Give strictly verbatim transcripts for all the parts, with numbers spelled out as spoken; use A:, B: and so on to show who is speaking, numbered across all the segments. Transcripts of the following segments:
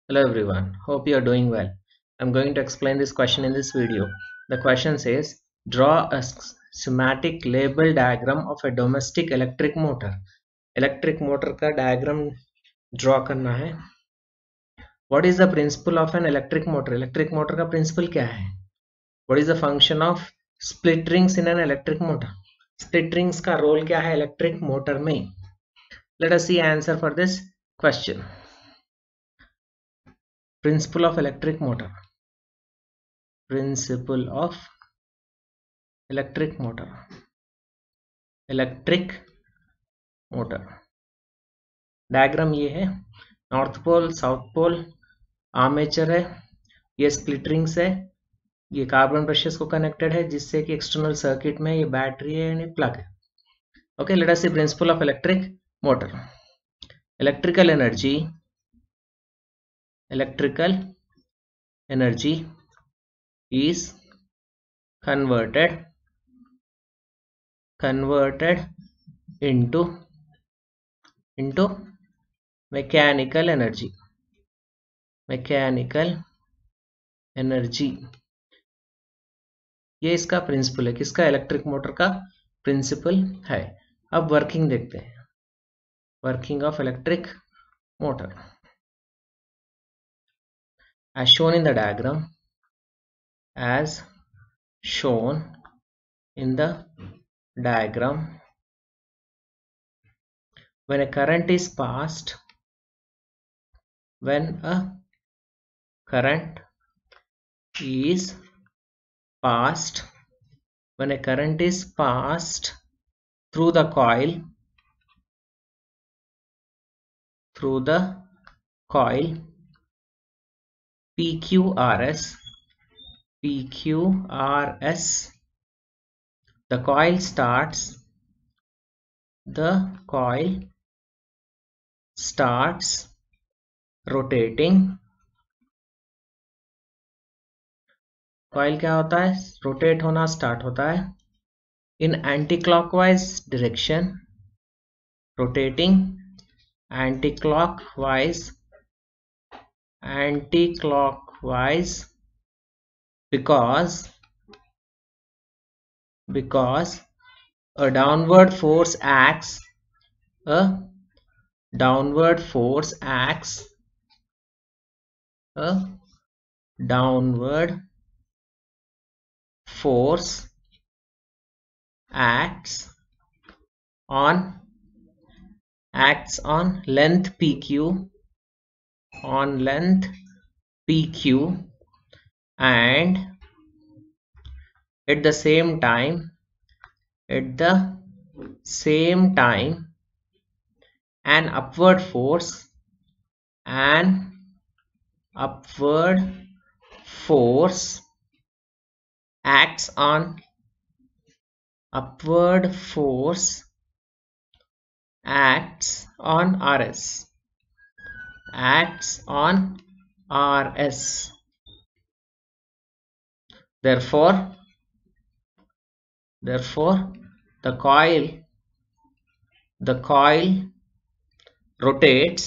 A: Hello everyone, hope you are doing well. I'm going to explain this question in this video. The question says, draw a schematic label diagram of a domestic electric motor. Electric motor का diagram draw करना है. What is the principle of an electric motor? Electric motor का principle क्या है? What is the function of split rings in an electric motor? Split rings का role क्या है electric motor में? Let us see answer for this question. Principle of electric motor. Principle of electric motor. Electric motor diagram ये है. North pole, south pole, armature है, ये split rings है, ये कार्बन ब्रशेस को कनेक्टेड है जिससे कि एक्सटर्नल सर्किट में ये बैटरी है यानी प्लग है. Okay, let us see principle of electric motor. Electrical energy electrical energy is converted converted into into mechanical energy mechanical energy ये इसका प्रिंसिपल है. किसका? इलेक्ट्रिक मोटर का प्रिंसिपल है. अब वर्किंग देखते हैं. Working of electric motor as shown in the diagram as shown in the diagram. When a current is passed when a current is passed when a current is passed through the coil through the coil P Q R S P Q R S, the coil starts the coil starts rotating. coil क्या होता है? Rotate होना start होता है in anti-clockwise direction, rotating anti-clockwise anti-clockwise because because a downward force acts a downward force acts a downward force acts on acts on length P Q on length P Q and at the same time at the same time an upward force an upward force acts on upward force acts on R S acts on R S. Therefore, therefore the coil the coil rotates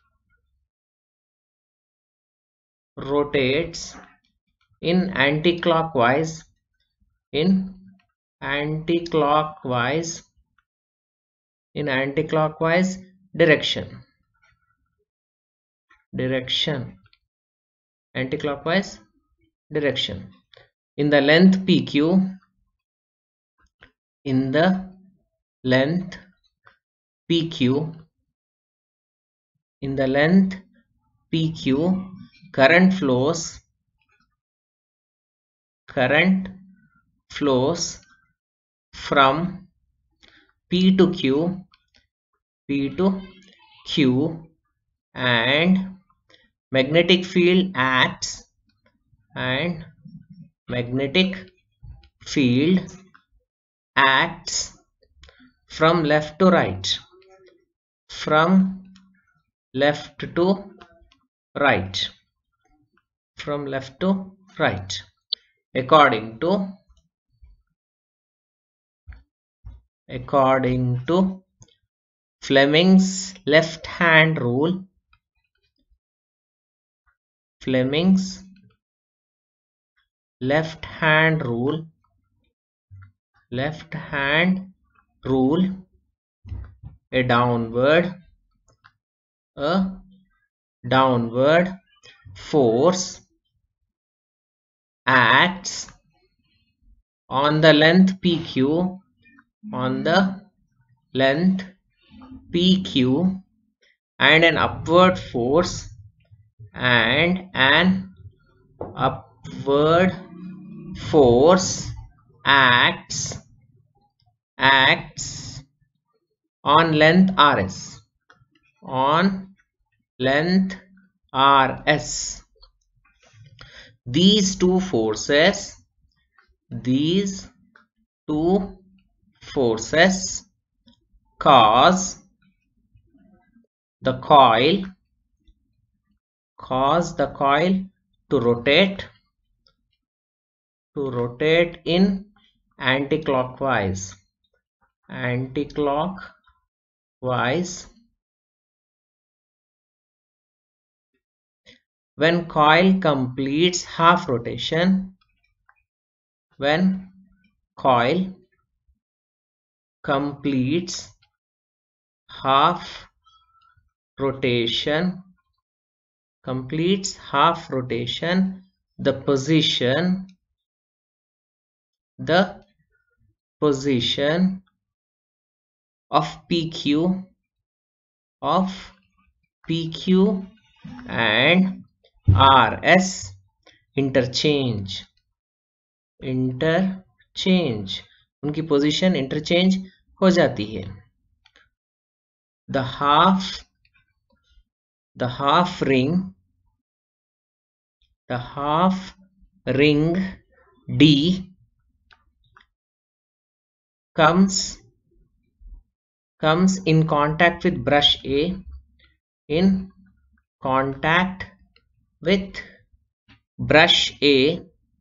A: rotates in anti-clockwise in anti-clockwise in anti-clockwise direction direction anti-clockwise direction in the length P Q in the length P Q in the length P Q current flows current flows from P to Q P to Q and magnetic field acts and magnetic field acts from left to right from left to right from left to right according to according to Fleming's left hand rule Fleming's left hand rule, left hand rule, a downward, a downward force acts on the length P Q, on the length P Q, and an upward force and an upward force acts acts on length R S, on length R S. These two forces, these two forces cause the coil, cause the coil to rotate, to rotate in anticlockwise, anticlockwise. When coil completes half rotation, when coil completes half rotation, completes half rotation, the position, the position of P Q, of P Q and R S interchange, interchange, उनकी position interchange हो जाती है. The half, the half ring, the half ring D comes comes in contact with brush A, in contact with brush A,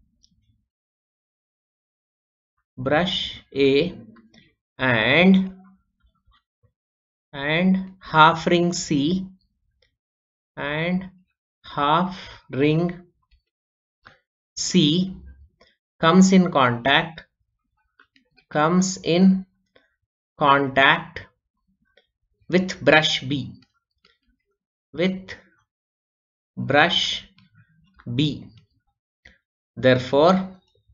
A: brush A, and and half ring C, and half ring C comes in contact, comes in contact with brush B, with brush B. Therefore,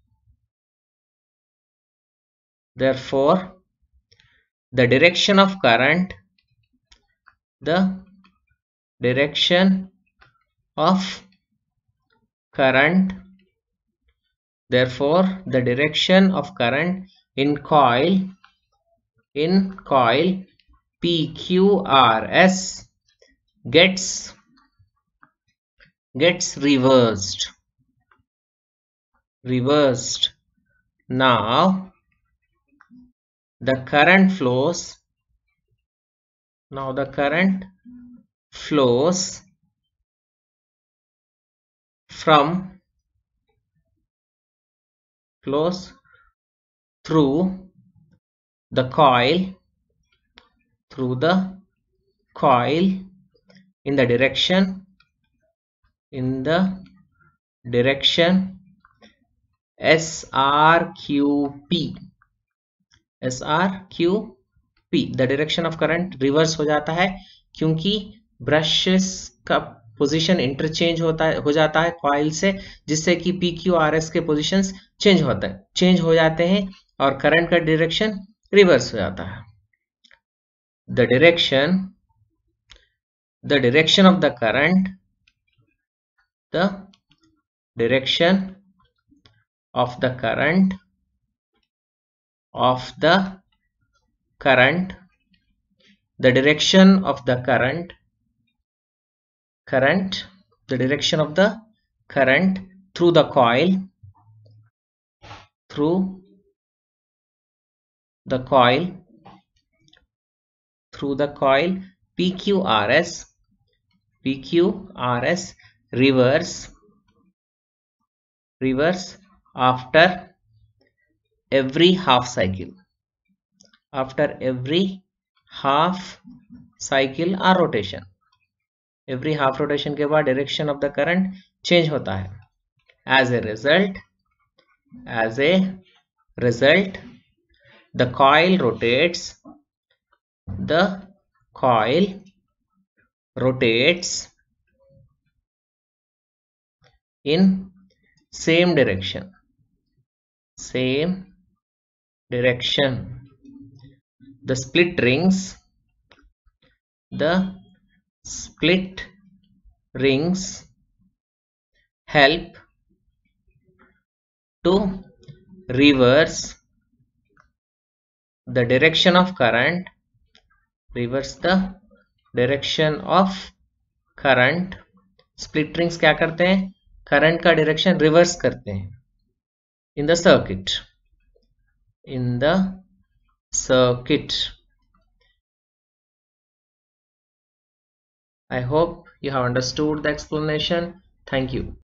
A: therefore, the direction of current, the direction of current, therefore, the direction of current in coil, in coil P Q R S gets gets reversed, reversed. Now the current flows, now the current flows from, flows through the coil, through the coil in the direction, in the direction S R Q P, S R Q P. The direction of current reverse हो जाता है क्योंकि brushes का position interchange होता है, हो जाता है कॉइल से, जिससे कि पी क्यू आर एस के पोजीशंस चेंज होता है, चेंज हो जाते हैं और करंट का डायरेक्शन रिवर्स हो जाता है. The direction, the direction of the current, the direction of the current, of the current, the direction of the current, current, the direction of the current through the coil, through the coil, through the coil P Q R S, P Q R S reverse, reverse after every half cycle, after every half cycle or rotation, every half rotation के बाद direction of the current change होता है. As a result as a result the coil rotates the coil rotates in same direction same direction the split rings the split rings help to reverse the direction of current reverse the direction of current. Split rings क्या करते हैं? Current का direction reverse करते हैं in the circuit in the circuit. I hope you have understood the explanation. Thank you.